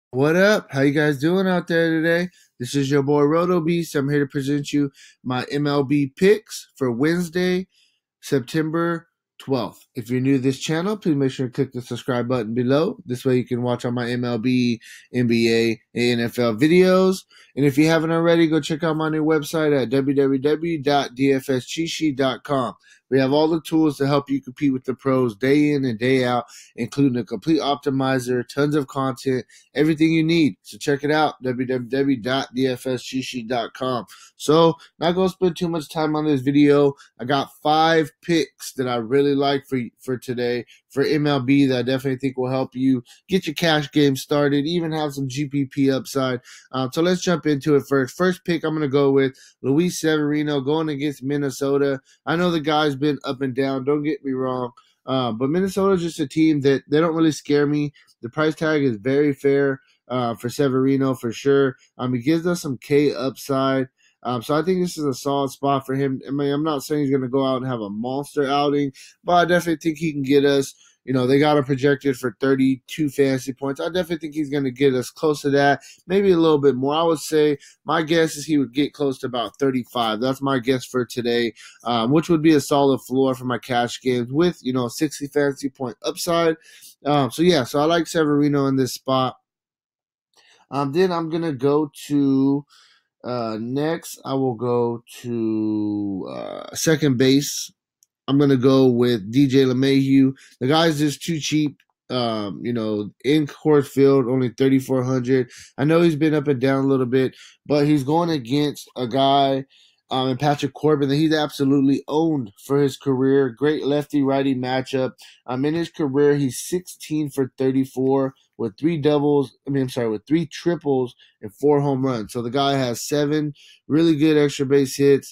What up? How you guys doing out there today? This is your boy Roto Beast. I'm here to present you my MLB picks for Wednesday, September 12th. If you're new to this channel, please make sure to click the subscribe button below. This way you can watch all my MLB, NBA, and NFL videos. And if you haven't already, go check out my new website at www.dfscheatsheet.com. We have all the tools to help you compete with the pros day in and day out, including a complete optimizer, tons of content, everything you need. So check it out, www.dfscheatsheet.com. So, not going to spend too much time on this video. I got 5 picks that I really like for today for MLB that I definitely think will help you get your cash game started, even have some GPP upside. So let's jump into it first. First pick I'm going to go with Luis Severino going against Minnesota. I know the guy's been up and down, don't get me wrong, but Minnesota's just a team that they don't really scare me. The price tag is very fair for Severino for sure. He gives us some K upside. So I think this is a solid spot for him. I mean, I'm not saying he's going to go out and have a monster outing, but I definitely think he can get us. They got him projected for 32 fantasy points. I definitely think he's going to get us close to that, maybe a little bit more. I would say my guess is he would get close to about 35. That's my guess for today, which would be a solid floor for my cash games with, 60 fantasy point upside. So I like Severino in this spot. Then I'm going to go to next, I will go to second base. I'm going to go with DJ LeMahieu. The guy's just too cheap. In Coors Field, only 3,400. I know he's been up and down a little bit, but he's going against a guy and Patrick Corbin that he's absolutely owned for his career. Great lefty-righty matchup. In his career, he's 16 for 34 with 3 triples and 4 home runs. So the guy has 7 really good extra base hits.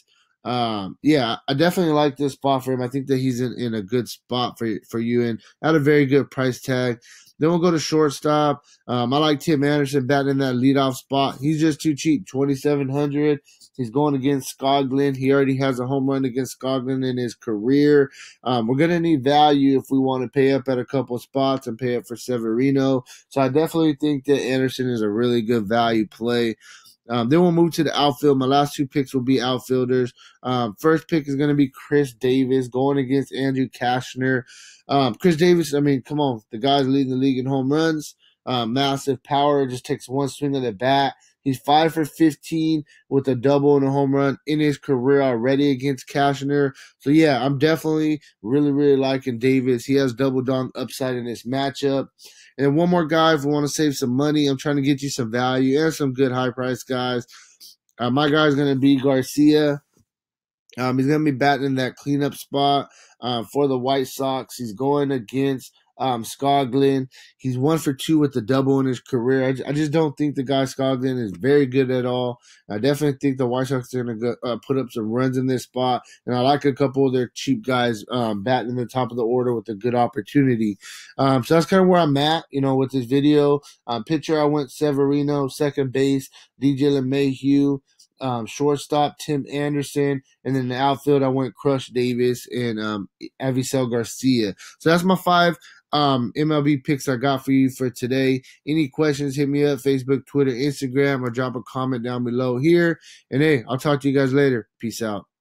I definitely like this spot for him. I think that he's in a good spot for you and at a very good price tag. Then we'll go to shortstop. I like Tim Anderson batting in that leadoff spot. He's just too cheap, 2,700. He's going against Skoglund. He already has a home run against Skoglund in his career. We're going to need value if we want to pay up at a couple spots and pay up for Severino. So I definitely think that Anderson is a really good value play. Then we'll move to the outfield. My last 2 picks will be outfielders. First pick is going to be Chris Davis going against Andrew Cashner. Chris Davis, come on. The guy's leading the league in home runs. Massive power. Just takes one swing of the bat. He's 5 for 15 with a double and a home run in his career already against Cashner. So, I'm definitely really, really liking Davis. He has double dong upside in this matchup. And one more guy, if we want to save some money, I'm trying to get you some value and some good high-priced guys. My guy is going to be Garcia. He's going to be batting in that cleanup spot for the White Sox. He's going against Skoglund. He's 1 for 2 with the double in his career. I just don't think the guy Skoglund is very good at all. I definitely think the White Sox are going to put up some runs in this spot, and I like a couple of their cheap guys batting in the top of the order with a good opportunity. So that's kind of where I'm at, with this video. Pitcher, I went Severino. Second base, DJ LeMahieu. Shortstop, Tim Anderson, and then the outfield, I went Crush Davis and Avisel Garcia. So that's my 5 MLB picks I got for you for today. Any questions, hit me up, Facebook, Twitter, Instagram, or drop a comment down below here. And hey, I'll talk to you guys later. Peace out.